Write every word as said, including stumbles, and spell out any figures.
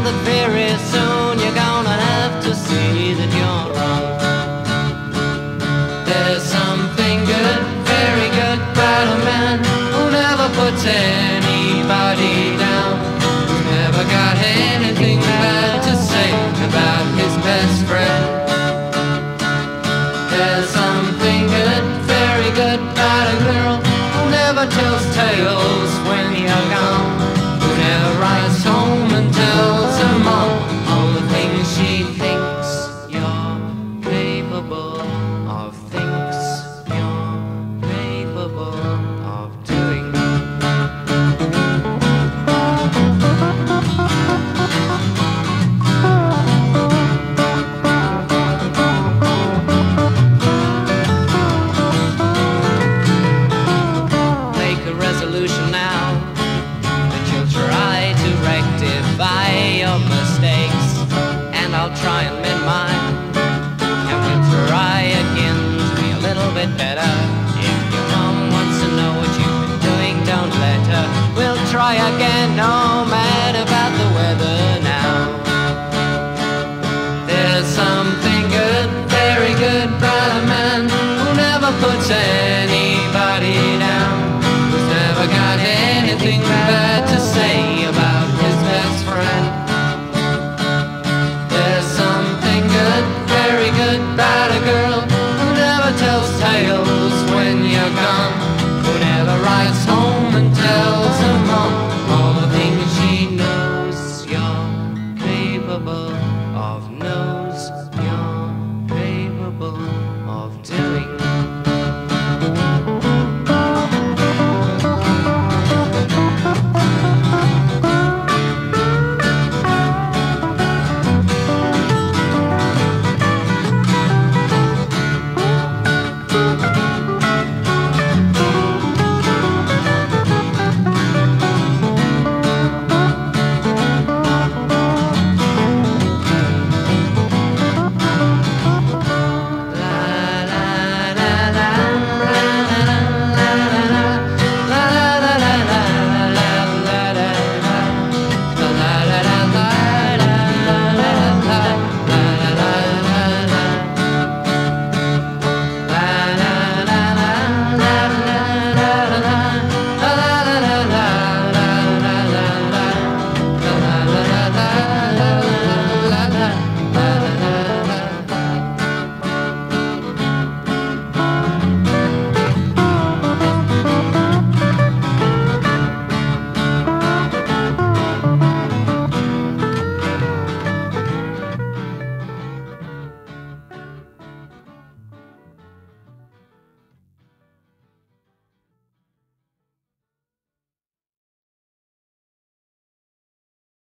that very soon you're gonna have to see that you're wrong. There's something good, very good about a man who never puts anybody down, who never got anything bad to say about his best friend. There's something good, very good about a girl who never tells tales when you're gone, who never writes home and tells her mom all the things she thinks you're capable of, thinks you're capable of doing. Now that you'll try to rectify your mistakes, and I'll try and mend mine, and we'll try again to be a little bit better. If your mom wants to know what you've been doing, don't let her. We'll try again, no matter about the weather now. There's something good, very good about a man who never puts a